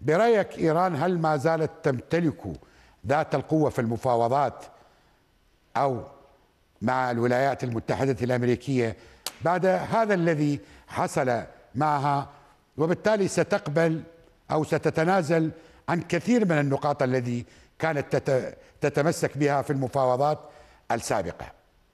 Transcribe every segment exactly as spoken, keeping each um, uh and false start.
برأيك إيران هل ما زالت تمتلك ذات القوة في المفاوضات أو مع الولايات المتحدة الأمريكية بعد هذا الذي حصل معها، وبالتالي ستقبل أو ستتنازل عن كثير من النقاط التي كانت تتمسك بها في المفاوضات السابقة؟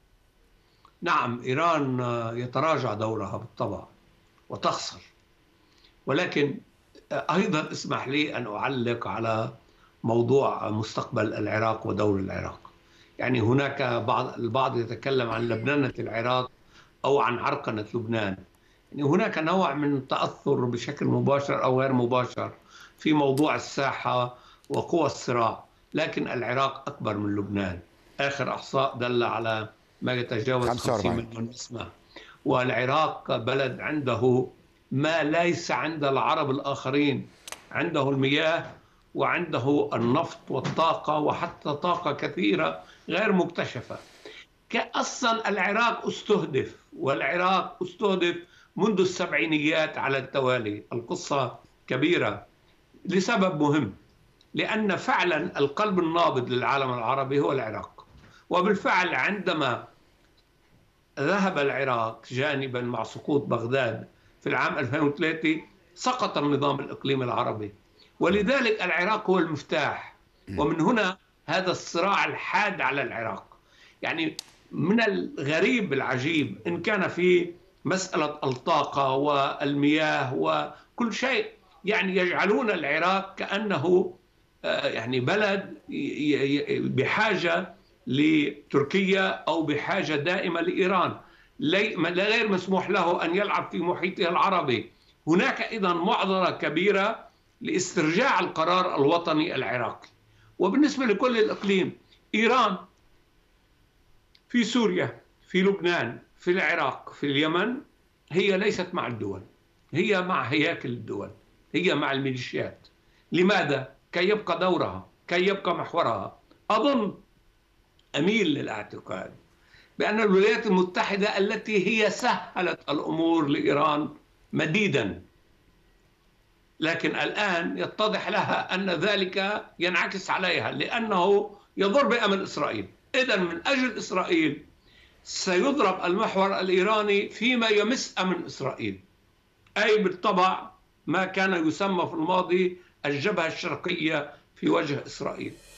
نعم، إيران يتراجع دورها بالطبع وتخسر، ولكن أيضا اسمح لي أن أعلق على موضوع مستقبل العراق ودور العراق. يعني هناك بعض البعض يتكلم عن لبنانة العراق أو عن عرقنة لبنان. يعني هناك نوع من تأثر بشكل مباشر أو غير مباشر في موضوع الساحة وقوى الصراع، لكن العراق أكبر من لبنان. آخر إحصاء دل على ما يتجاوز خمسين مليون نسمة، والعراق بلد عنده ما ليس عند العرب الآخرين، عنده المياه وعنده النفط والطاقة وحتى طاقة كثيرة غير مكتشفة. كأصلا العراق استهدف، والعراق استهدف منذ السبعينيات على التوالي. القصة كبيرة لسبب مهم، لأن فعلا القلب النابض للعالم العربي هو العراق. وبالفعل عندما ذهب العراق جانبا مع سقوط بغداد في العام ألفين وثلاثة سقط النظام الإقليمي العربي، ولذلك العراق هو المفتاح. ومن هنا هذا الصراع الحاد على العراق. يعني من الغريب العجيب إن كان في مسألة الطاقة والمياه وكل شيء، يعني يجعلون العراق كأنه يعني بلد بحاجة لتركيا أو بحاجة دائمة لإيران، غير مسموح له أن يلعب في محيطه العربي. هناك أيضا معضلة كبيرة لاسترجاع القرار الوطني العراقي. وبالنسبة لكل الإقليم، إيران في سوريا، في لبنان، في العراق، في اليمن، هي ليست مع الدول، هي مع هياكل الدول، هي مع الميليشيات. لماذا؟ كي يبقى دورها، كي يبقى محورها. أظن أميل للاعتقاد بأن الولايات المتحدة التي هي سهلت الأمور لإيران مديدا، لكن الآن يتضح لها أن ذلك ينعكس عليها، لأنه يضر بأمن إسرائيل. إذن من أجل إسرائيل سيضرب المحور الإيراني فيما يمس أمن إسرائيل، أي بالطبع ما كان يسمى في الماضي الجبهة الشرقية في وجه إسرائيل.